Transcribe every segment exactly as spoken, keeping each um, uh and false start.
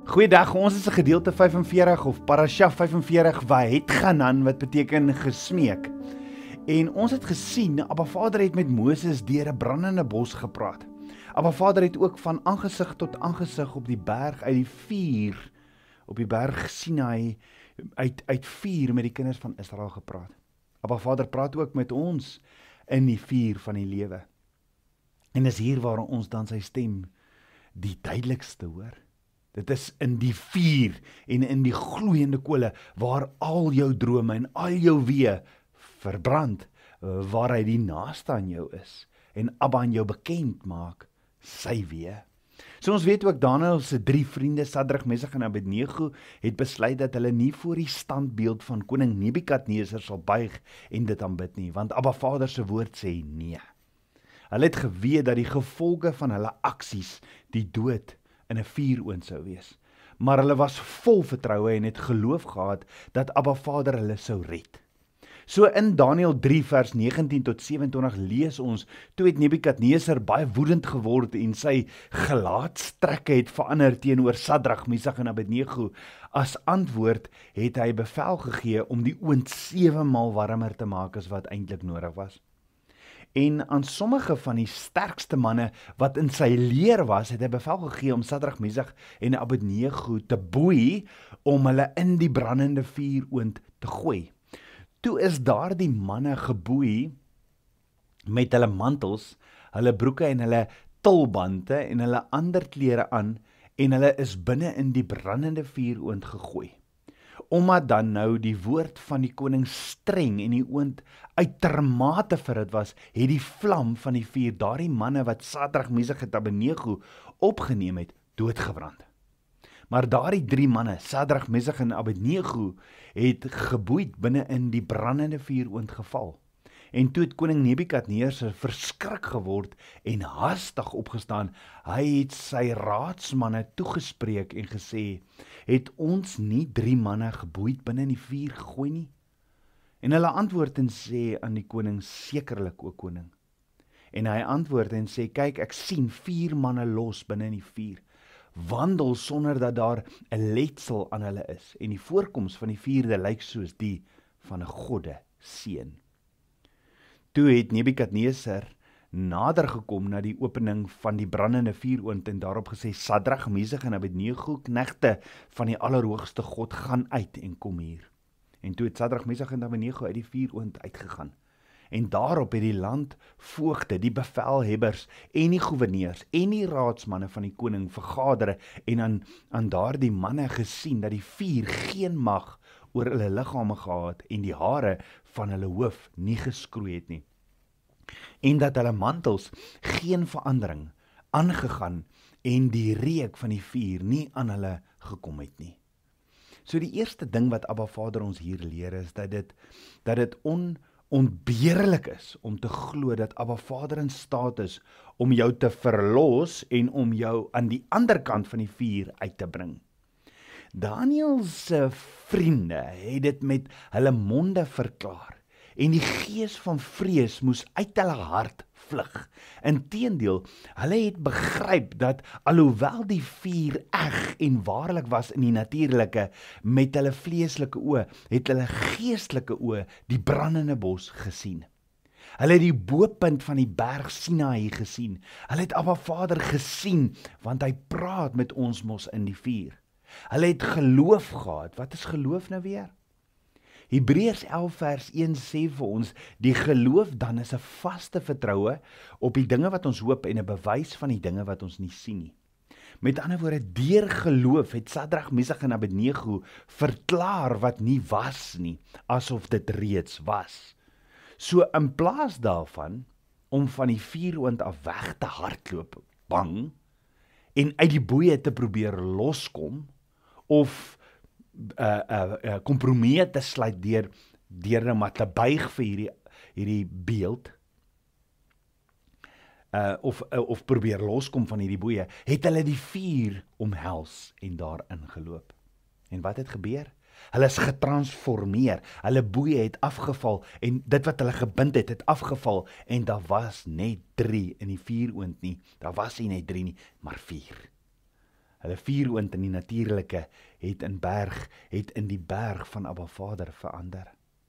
Goeiedag, ons is 'n gedeelte vyfenveertig of Parashah vyfenveertig Vaetchanan wat beteken gesmeek. En ons het gesien, Abba Vader het met Moses deur 'n brandende bos gepraat. Abba Vader het ook van aangesig tot aangesig op die berg uit die vuur, op die berg Sinai, uit, uit vuur met die kinders van Israel gepraat. Abba Vader praat ook met ons in die vuur van die lewe. En dis hier waar ons dan sy stem die duidelikste hoor. Dit is in die vuur en in die gloeiende kole waar al jou drome en al jou weë verbrand, waar hy die naaste aan jou is en Abba aan jou bekend maak sy weë. So ons weet ook Daniël se drie vriende Sadrag, Mesach en Abednego het besluit dat hulle nie voor die standbeeld van koning Nebukadneser sal buig en dit aanbid nie, want Abba Vader se woord sê nee. Hulle het geweet dat die gevolge van hulle aksies die dood in 'n vuuroond sou wees. Maar hulle was vol vertroue en het geloof gehad dat Abba Vader hulle sou red. So in Daniël drie vers negentien tot sewenentwintig lees ons, toe het Nebukadneser baie woedend geword en sy gelaatstrekke het verander teenoor Sadrag, Mesach en Abednego. As antwoord het hy bevel gegee om die oond sewe maal warmer te maak as wat eintlik nodig was. En aan sommige van die sterkste manne wat in sy leer was, het hy bevel gegee om Sadrag, Mesach en Abednego te boei om hulle in die brandende vuuroond te gooi. Toe is daar die manne geboei met hulle mantels, hulle broeke en hulle tulbande en hulle ander klere aan en hulle is binne in die brandende vuuroond gegooi. Omdat dan nou die woord van die koning streng en die oond uitermate verhit was, het die vlam van die vuur daardie manne wat Sadrag, Mesach en Abednego opgeneem het, doodgebrand. Maar daardie drie manne, Sadrag, Mesach en Abednego, het geboeid binne in die brandende vuuroond geval. En toe het koning Nebukadneser verskrik geword en haastig opgestaan. Hy het sy raadsmanne toegespreek en gesê, het ons nie drie manne geboeid binne in die vuur gegooi nie? En hulle antwoord en sê aan die koning, sekerlik o koning. En hy antwoord en sê, kyk, ek sien vier manne los binne in die vuur, wandel sonder dat daar 'n letsel aan hulle is, en die voorkoms van die vierde lyk soos die van 'n godde seun. Toe het Nebukadneser nader gekom na die opening van die brandende vuuroond en daarop gesê, Sadrag, Mesach en Abednego, knegte van die Allerhoogste God, gaan uit en kom hier. En toe het Sadrag, Mesach en Abednego uit die vuuroond uitgegaan. En daarop het die landvoogde, die bevelhebbers en die goewerneurs en die raadsmanne van die koning vergader en aan, aan daardie manne gesien dat die vuur geen mag oor hulle liggame gehad en die hare van hulle hoof nie geskroei het nie. En dat hulle mantels geen verandering aangegaan en die reuk van die vuur nie aan hulle gekom het nie. So die eerste ding wat Abba Vader ons hier leer is dat dit, dat dit on ontbeerlik is om te glo dat Abba Vader in staat is om jou te verlos en om jou aan die ander kant van die vuur uit te bring. Daniël se vriende het dit met hulle monde verklaar en die gees van vrees moes uit hulle hart vlug. Inteendeel, hulle het begryp dat alhoewel die vuur eg en waarlik was in die natuurlike met hulle vleeslike oë, het hulle geestelike oë die brandende bos gesien. Hulle het die bopunt van die berg Sinai gesien. Hulle het Abba Vader gesien, want hy praat met ons mos in die vuur. Hulle het geloof gehad. Wat is geloof nou weer? Hebreërs elf vers een sê vir ons, die geloof dan is 'n vaste vertroue op die dinge wat ons hoop en 'n bewys van die dinge wat ons nie sien nie. Met ander woorde, deur geloof het Sadrag, Mesach en Abednego verklaar wat nie was nie, asof dit reeds was. So in plaas daarvan, om van die vuuroond af weg te hardloop, bang, en uit die boeie te probeer loskom, of Uh, uh, uh, kompromie te sluit deur, deur nou maar te buig vir hierdie, hierdie beeld, uh, of, uh, of probeer loskom van hierdie boeie, het hulle die vuur omhels en daarin geloop. En wat het gebeur? Hulle is getransformeer, hulle boeie het afgeval, en dit wat hulle gebind het, het afgeval, en daar was net drie in die vuuroond nie, daar was nie net drie nie, maar vier. Hulle vuuroond in die natuurlike het in berg, het in die berg van Abba Vader verander.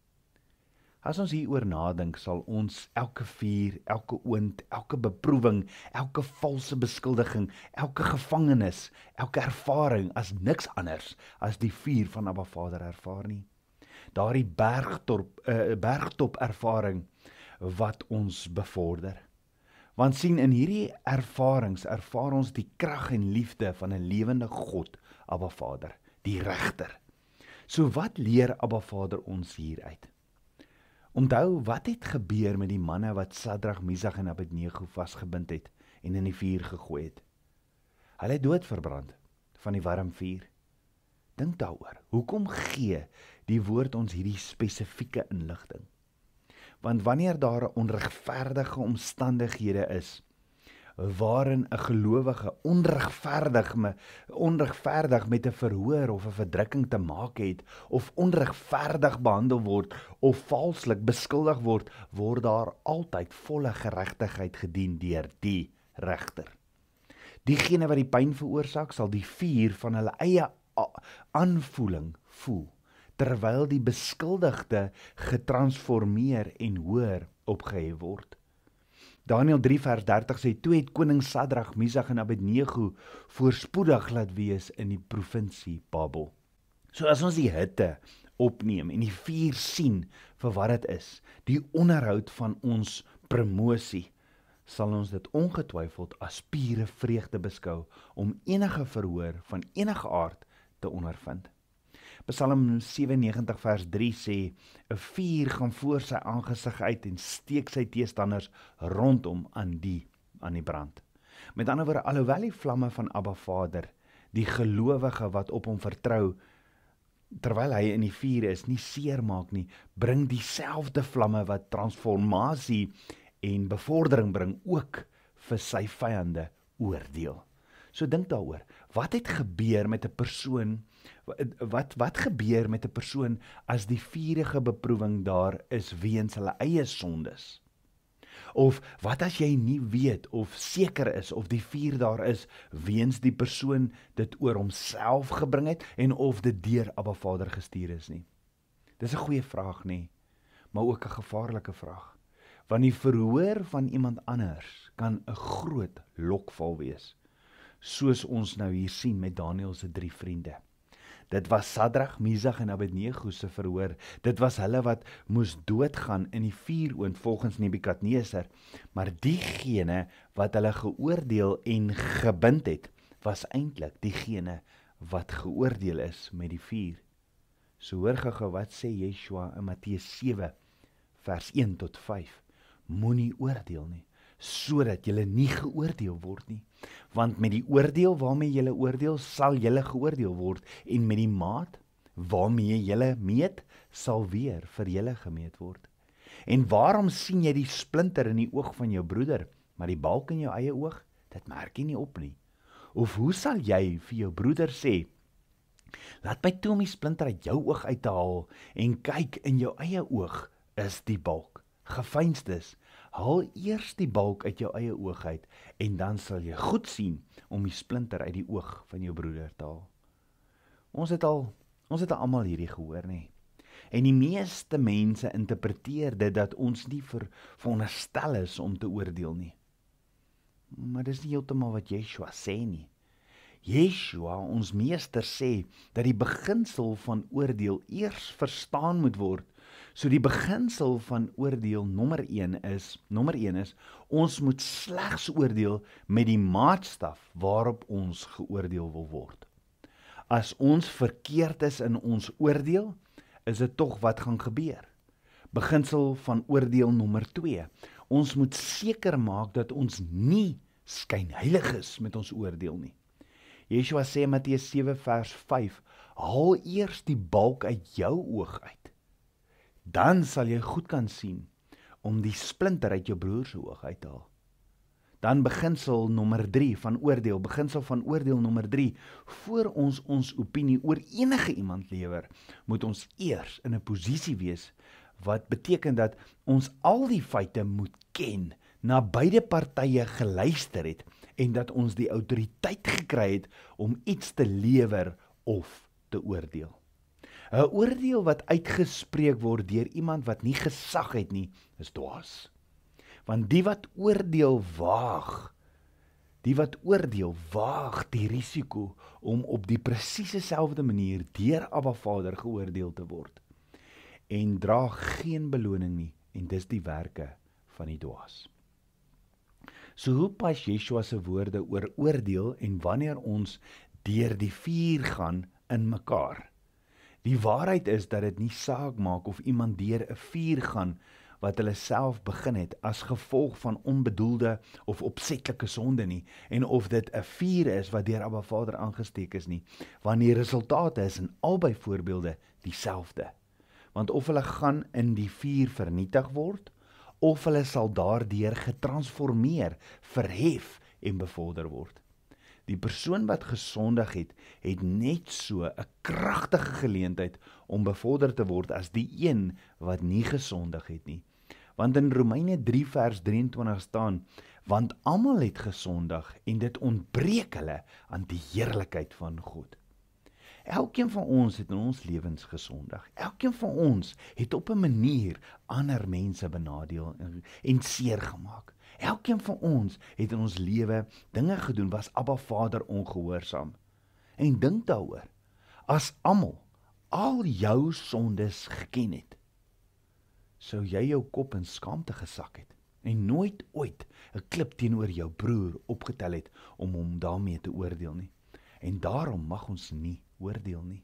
As ons hieroor nadink, sal ons elke vuur, elke oond, elke beproewing, elke valse beskuldiging, elke gevangenis, elke ervaring as niks anders as die vuur van Abba Vader ervaar nie. Daardie bergtop, uh, bergtop ervaring wat ons bevorder. Want sien, in hierdie ervarings ervaar ons die krag en liefde van 'n lewende God, Abba Vader, die regter. So wat leer Abba Vader ons hieruit? Onthou, wat het gebeur met die manne wat Sadrag, Mesach en Abednego vasgebind het en in die vuur gegooi het? Hulle het dood verbrand van die warm vuur. Dink daaroor, hoekom gee die woord ons hierdie spesifieke inligting? Want wanneer daar 'n onregverdige omstandighede is, waarin 'n gelowige onregverdig, me, onregverdig met 'n verhoor of 'n verdrukking te maak het, of onregverdig behandel word, of valslik beskuldig word, word daar altyd volle geregtigheid gedien deur die regter. Diegene wat die pyn veroorsaak, sal die vuur van hulle eie aanvoeling voel, terwyl die beskuldigde getransformeer en hoër opgehef word. Daniël drie vers dertig sê, toe het koning Sadrag, Mesach en Abednego voorspoedig laat wees in die provinsie Babel. So as ons die hitte opneem en die vuur sien vir wat dit is, die onderhoud van ons promosie, sal ons dit ongetwyfeld as pure vreugde beskou om enige verhoor van enige aard te ondervind. Psalm sewennegentig vers drie sê, 'n vuur gaan voor sy aangesig uit en steek sy teestanders rondom aan die, aan die brand. Met ander woorde, alhoewel die vlamme van Abba Vader, die gelowige wat op hom vertrou, terwyl hy in die vuur is, nie seer maak nie, bring dieselfde vlamme wat transformasie en bevordering bring ook vir sy vyande oordeel. So dink daaroor, wat het gebeur met 'n persoon, wat, wat gebeur met 'n persoon as die vurige beproewing daar is weens hulle eie sondes? Of wat as jy nie weet of seker is of die vuur daar is weens die persoon dit oor homself gebring het en of dit deur Abba Vader gestuur is nie? Dis 'n goeie vraag nie, maar ook 'n gevaarlike vraag. Want die verhoor van iemand anders kan 'n groot lokval wees, soos ons nou hier sien met Daniël se drie vriende. Dit was Sadrag, Mesach en Abednego se verhoor. Dit was hulle wat moes doodgaan in die vuuroond volgens Nebukadneser, maar diegene wat hulle geoordeel en gebind het, was eintlik diegene wat geoordeel is met die vuur. So hoor gou wat sê Yeshua in Matteus sewe vers een tot vyf. Moenie oordeel nie, sodat julle nie geoordeel word nie. Want met die oordeel waarmee julle oordeel, sal julle geoordeel word, en met die maat waarmee julle meet, sal weer vir julle gemeet word. En waarom sien jy die splinter in die oog van jou broeder, maar die balk in jou eie oog, dit merk jy nie op nie? Of hoe sal jy vir jou broeder sê, laat my toe om die splinter uit jou oog uit te haal, en kyk, in jou eie oog is die balk. Geveinsdes, haal eers die balk uit jou eie oog uit, en dan sal jy goed sien om die splinter uit die oog van jou broeder te haal. Ons het al, ons het al almal hierdie gehoor, nie? En die meeste mense interpreteer dit dat ons nie ver, veronderstel is om te oordeel nie. Maar dis nie heeltemal wat Yeshua sê nie. Yeshua, ons meester, sê dat die beginsel van oordeel eers verstaan moet word. So die beginsel van oordeel nommer een is, nommer een is, ons moet slegs oordeel met die maatstaf waarop ons geoordeel wil word. As ons verkeerd is in ons oordeel, is dit tog wat gaan gebeur. Beginsel van oordeel nommer twee, ons moet seker maak dat ons nie skynheilig is met ons oordeel nie. Yeshua sê in Matteus sewe vers vyf, haal eers die balk uit jou oog uit. Dan sal jy goed kan sien om die splinter uit jou broer se oog uit te haal. Dan beginsel nommer drie van oordeel, beginsel van oordeel nommer drie, voor ons ons opinie oor enige iemand lewer, moet ons eers in 'n posisie wees, wat beteken dat ons al die feite moet ken, na beide partye geluister het, en dat ons die autoriteit gekry het om iets te lewer of te oordeel. 'n Oordeel wat uitgespreek word deur iemand wat nie gesag het nie, is dwaas. Want die wat oordeel waag, die wat oordeel waag die risiko om op die presiese selfde manier deur Abba Vader geoordeel te word en dra geen beloning nie, en dis die werke van die dwaas. So hoe pas Yeshua se woorde oor oordeel en wanneer ons deur die vuur gaan in mekaar? Die waarheid is dat dit nie saak maak of iemand deur 'n vuur gaan wat hulle self begin het as gevolg van onbedoelde of opsetlike sonde nie, en of dit 'n vuur is wat deur Abba Vader aangesteek is nie, want die resultate is in albei voorbeelde dieselfde. Want of hulle gaan in die vuur vernietig word, of hulle sal daardeur getransformeer, verhef en bevorder word. Die persoon wat gesondig het, het net so 'n kragtige geleentheid om bevorder te word as die een wat nie gesondig het nie. Want in Romeine drie vers drieëntwintig staan, want almal het gesondig en dit ontbreek hulle aan die heerlikheid van God. Elkeen van ons het in ons lewens gesondig. Elkeen van ons het op 'n manier ander mense benadeel en, en seer gemaak. Elkeen van ons het in ons lewe dinge gedoen was Abba Vader ongehoorsaam. En dink daaroor, as almal al jou sondes geken het, sou jy jou kop in skaamte gesak het en nooit ooit 'n klip teenoor jou broer opgetel het om hom daarmee te oordeel nie. En daarom mag ons nie oordeel nie.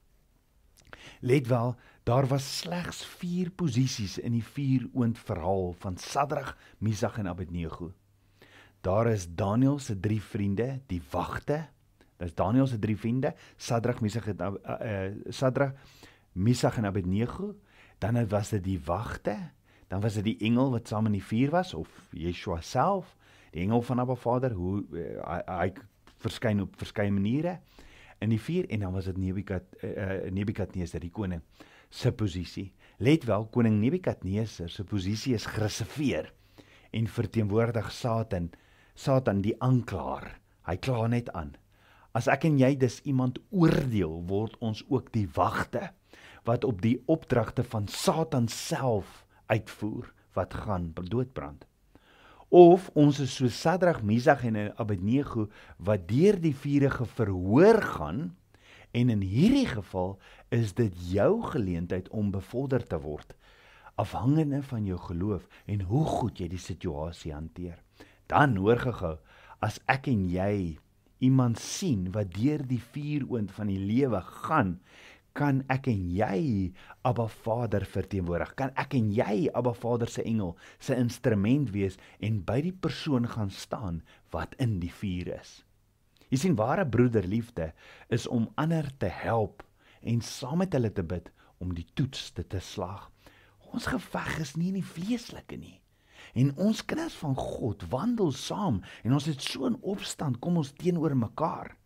Let wel, daar was slegs vier posisies in die vier oond verhaal van Sadrag, Misag en Abednego. Daar is Daniël se drie vriende, die wagte. Dit is Daniël se drie vriende, Sadrag, Misag en uh, uh, Sadrag, Misag en Abednego. Dan was dit die wagte, dan was dit die engel wat saam in die vuur was, of Yeshua self, die engel van Abba Vader, hoe uh, hy, hy verskyn op verskeie maniere in die vuur, en dan was dit Nebukad, uh, Nebukadneser, die koning, se posisie. Let wel, koning Nebukadneser se posisie is gereserveer en verteenwoordig Satan, Satan die aanklaer. Hy kla net aan. As ek en jy dus iemand oordeel, word ons ook die wagte wat op die opdragte van Satan self uitvoer, wat gaan doodbrand. Of ons is so Sadrag, Misag en Abednego, wat deur die vurige verhoor gaan, en in hierdie geval is dit jou geleentheid om bevorder te word, afhangende van jou geloof en hoe goed jy die situasie hanteer. Dan hoor gehou, as ek en jy iemand sien wat deur die vuuroond van die lewe gaan, kan ek en jy Abba Vader verteenwoordig, kan ek en jy Abba Vader se engel, se instrument wees en by die persoon gaan staan wat in die vuur is. Jy sien, ware broederliefde is om ander te help en saam met hulle te bid om die toets te te slaag. Ons geveg is nie in die vleeslike nie. En ons kinders van God wandel saam en ons het so in opstand, kom ons teenoor mekaar.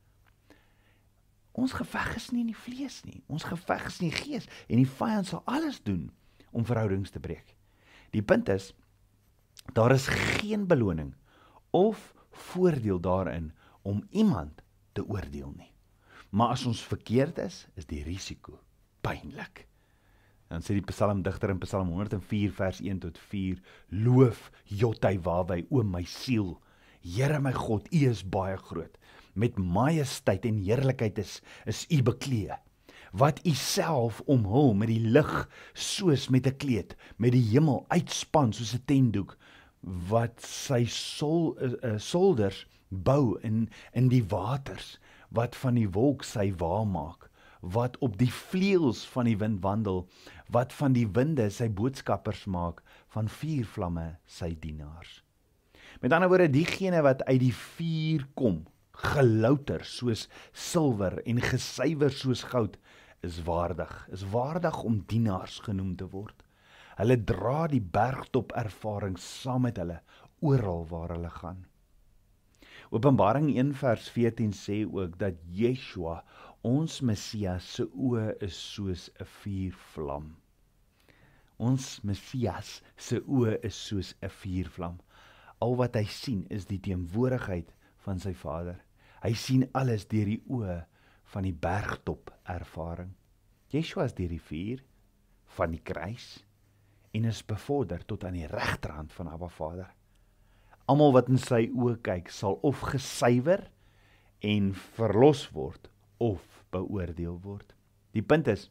Ons geveg is nie in die vlees nie, ons geveg is in die gees, en die vyand sal alles doen om verhoudings te breek. Die punt is, daar is geen beloning of voordeel daarin om iemand te oordeel nie. Maar as ons verkeerd is, is die risiko pynlik. Dan sê die psalmdigter in Psalm honderd en vier vers een tot vier, loof Jotai Wabai, o my siel, Here my God, U is baie groot. Met majesteit en heerlikheid is, is U beklee. Wat U self omhul met die lig soos met 'n kleed, met die hemel uitspan soos 'n tentdoek, wat sy sol, uh, solders bou in, in die waters, wat van die wolk sy wa maak, wat op die vleuels van die wind wandel, wat van die winde sy boodskappers maak, van vuurvlamme sy dienaars. Met ander woorde, diegene wat uit die vuur kom, gelouter soos silwer en gesuiwer soos goud, is waardig, is waardig om dienaars genoem te word. Hulle dra die bergtop ervaring saam met hulle, oral waar hulle gaan. Openbaring een vers veertien sê ook dat Yeshua, ons Messias, se oë is soos 'n vuurvlam. Ons Messias se oë is soos 'n vuurvlam. Al wat hy sien is die teenwoordigheid van sy Vader. Hy sien alles deur die oë van die bergtop ervaring. Yeshua is deur die vuur van die kruis en is bevorder tot aan die regterhand van Abba Vader. Almal wat in sy oë kyk, sal of gesuiwer en verlos word, of beoordeel word. Die punt is,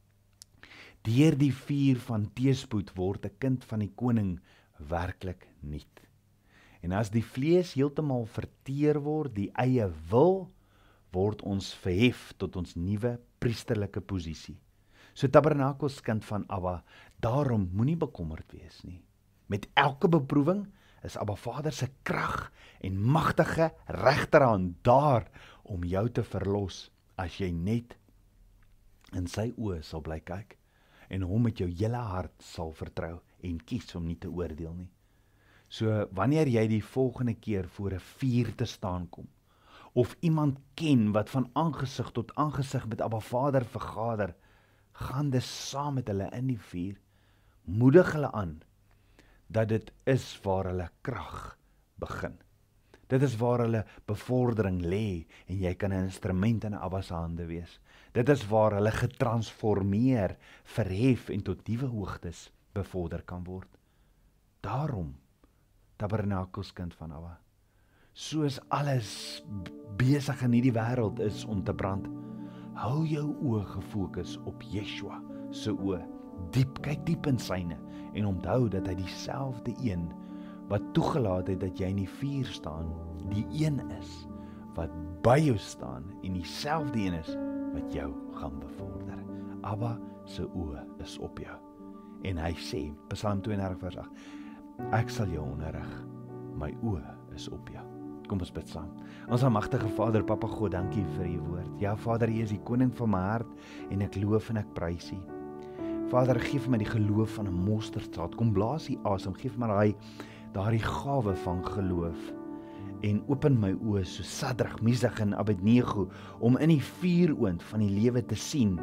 deur die vuur van teëspoed word 'n kind van die koning werklik nuut. En as die vlees heeltemal verteer word, die eie wil, word ons verhef tot ons nuwe priesterlike posisie. So tabernakelskind van Abba, daarom moenie bekommerd wees nie. Met elke beproewing is Abba Vader se krag en magtige regterhand daar om jou te verlos, as jy net in sy oë sal bly kyk en hom met jou hele hart sal vertrou en kies om nie te oordeel nie. So wanneer jy die volgende keer voor 'n vuur te staan kom, of iemand ken wat van aangesig tot aangesig met Abba Vader vergader, gaan dis saam met hulle in die vuur, moedig hulle aan, dat dit is waar hulle krag begin. Dit is waar hulle bevordering lê, en jy kan 'n instrument in Abba se hande wees. Dit is waar hulle getransformeer, verhef en tot nuwe hoogtes bevorder kan word. Daarom, tabernakelskind van Abba, soos alles besig in hierdie wêreld is om te brand, hou jou oë gefokus op Yeshua se oë, diep, kyk diep in syne, en onthou dat hy dieselfde een, wat toegelaat het dat jy in die vuur staan, die een is, wat by jou staan, en dieselfde een is, wat jou gaan bevorder. Abba se oë is op jou. En hy sê, Psalm twee en dertig vers agt, ek sal jou onderrig, my oë is op jou. Kom ons bid saam. Ons almagtige Vader, Papa God, dankie vir u woord. Ja, Vader, u is die koning van my hart, en ek loof en ek prys u. Vader, geef my die geloof van 'n mosterdsaad. Kom blaas u asem, geef my daai daardie gawe van geloof. En open my oë so Sadrag, Mesach en Abednego, om in die vuuroond van die lewe te sien.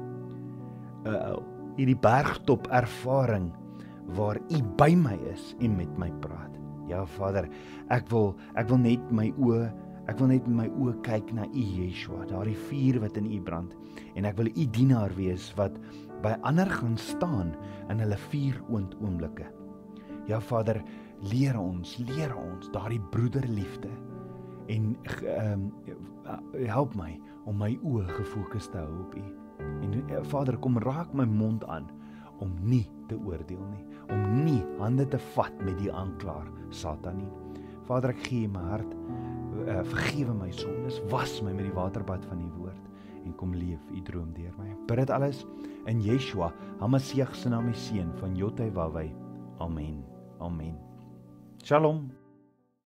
Uh, hierdie bergtop ervaring, waar u by my is en met my praat. Ja, Vader, ek wil, ek wil net my oë, ek wil net met my oë kyk na u, Yeshua, daardie vuur wat in u brand, en ek wil u dienaar wees, wat by ander gaan staan in hulle vuuroond oomblikke. Ja, Vader, leer ons, leer ons daardie broederliefde, en um, help my om my oë gefokus te hou op u. En Vader, kom raak my mond aan, om nie te oordeel nie, om nie hande te vat met die aanklaer, Satan nie. Vader, ek gee my hart, uh, vergewe my sondes, was my met die waterbad van die woord, en kom leef u droom deur my. Bid dit alles in Yeshua, Hamasiach se naam, die seun van Jothai Wawai. Amen. Amen. Shalom.